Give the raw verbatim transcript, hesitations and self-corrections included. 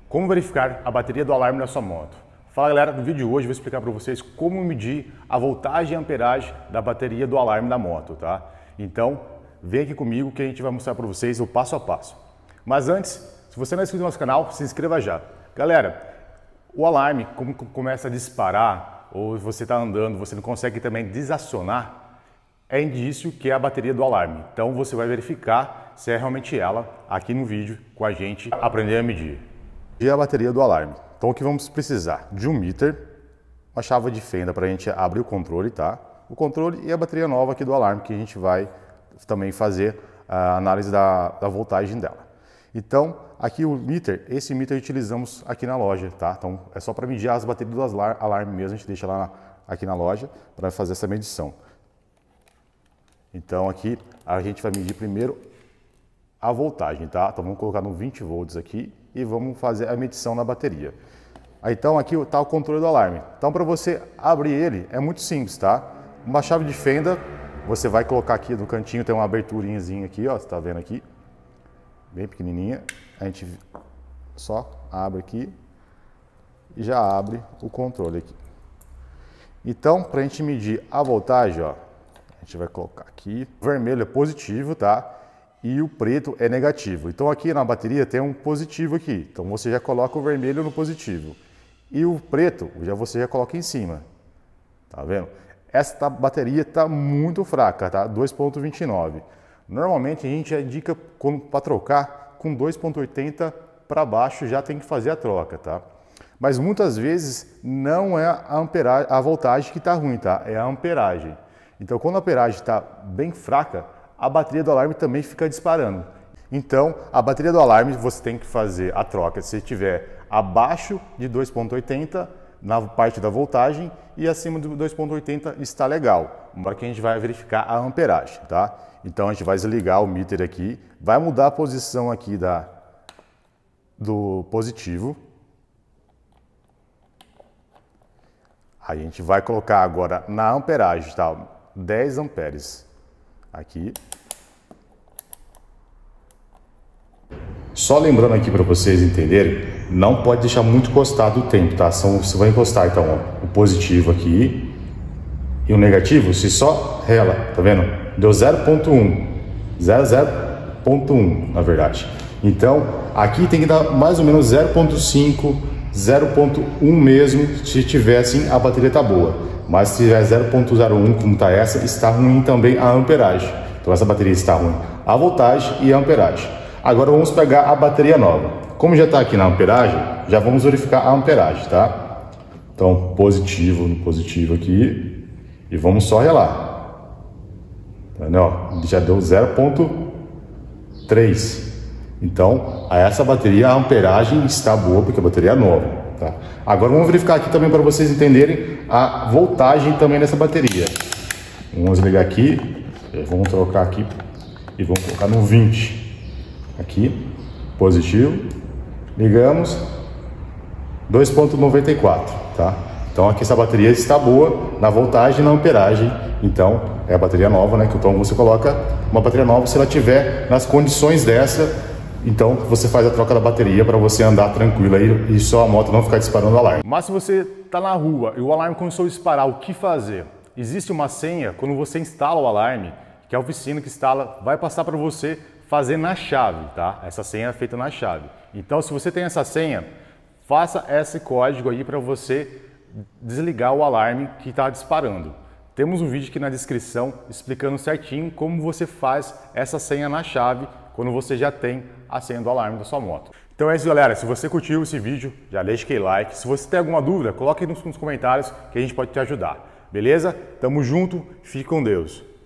Como verificar a bateria do alarme da sua moto? Fala galera, no vídeo de hoje eu vou explicar para vocês como medir a voltagem e a amperagem da bateria do alarme da moto, tá? Então, vem aqui comigo que a gente vai mostrar para vocês o passo a passo. Mas antes, se você não é inscrito no nosso canal, se inscreva já. Galera, o alarme, como começa a disparar, ou você está andando, você não consegue também desacionar, é indício que é a bateria do alarme. Então você vai verificar se é realmente ela aqui no vídeo com a gente aprender a medir. E a bateria do alarme. Então aqui vamos precisar de um meter, uma chave de fenda para a gente abrir o controle, tá? O controle e a bateria nova aqui do alarme que a gente vai também fazer a análise da, da voltagem dela. Então aqui o meter, esse meter utilizamos aqui na loja, tá? Então é só para medir as baterias do alarme mesmo, a gente deixa lá na, aqui na loja para fazer essa medição. Então aqui a gente vai medir primeiro a voltagem, tá? Então vamos colocar no vinte volts aqui e vamos fazer a medição na bateria. Então aqui está o controle do alarme. Então para você abrir ele é muito simples, tá? Uma chave de fenda, você vai colocar aqui no cantinho, tem uma aberturinhazinha aqui, ó, você está vendo aqui, bem pequenininha. A gente só abre aqui e já abre o controle aqui. Então para a gente medir a voltagem, ó, a gente vai colocar aqui, o vermelho é positivo, tá? E o preto é negativo. Então aqui na bateria tem um positivo aqui. Então você já coloca o vermelho no positivo. E o preto, já você já coloca em cima. Tá vendo? Esta bateria está muito fraca, tá? dois ponto vinte e nove. Normalmente a gente já indica para trocar com dois ponto oitenta para baixo, já tem que fazer a troca, tá? Mas muitas vezes não é a amperagem, a voltagem que está ruim, tá? É a amperagem. Então quando a amperagem está bem fraca, a bateria do alarme também fica disparando. Então, a bateria do alarme você tem que fazer a troca se estiver abaixo de dois ponto oitenta na parte da voltagem e acima do dois ponto oitenta está legal. Agora que a gente vai verificar a amperagem, tá? Então a gente vai desligar o meter aqui, vai mudar a posição aqui da, do positivo. A gente vai colocar agora na amperagem, tá? dez amperes. Aqui. Só lembrando aqui para vocês entenderem, não pode deixar muito encostado o tempo, tá? São, você vai encostar então ó, o positivo aqui e o negativo, se só rela, tá vendo? Deu zero ponto um, zero ponto um na verdade. Então aqui tem que dar mais ou menos zero ponto cinco, zero ponto um mesmo, se tiver assim a bateria tá boa. Mas se tiver zero ponto zero um, como está essa, está ruim também a amperagem. Então essa bateria está ruim a voltagem e a amperagem. Agora vamos pegar a bateria nova. Como já está aqui na amperagem, já vamos verificar a amperagem, tá? Então positivo no positivo aqui e vamos só relar. Tá vendo, ó? Já deu zero ponto três. Então a essa bateria a amperagem está boa porque a bateria é nova. Tá. Agora vamos verificar aqui também para vocês entenderem a voltagem também dessa bateria. Vamos ligar aqui, vamos trocar aqui e vamos colocar no vinte. Aqui, positivo, ligamos, dois ponto noventa e quatro, tá? Então aqui essa bateria está boa na voltagem e na amperagem. Então é a bateria nova, né? Que então você coloca uma bateria nova se ela tiver nas condições dessa. Então você faz a troca da bateria para você andar tranquilo aí e só a moto não ficar disparando o alarme. Mas se você está na rua e o alarme começou a disparar, o que fazer? Existe uma senha quando você instala o alarme, que a oficina que instala vai passar para você fazer na chave, tá? Essa senha é feita na chave. Então se você tem essa senha, faça esse código aí para você desligar o alarme que está disparando. Temos um vídeo aqui na descrição explicando certinho como você faz essa senha na chave quando você já tem a senha do alarme da sua moto. Então é isso, galera. Se você curtiu esse vídeo, já deixa aquele like. Se você tem alguma dúvida, coloque aí nos comentários que a gente pode te ajudar. Beleza? Tamo junto. Fique com Deus.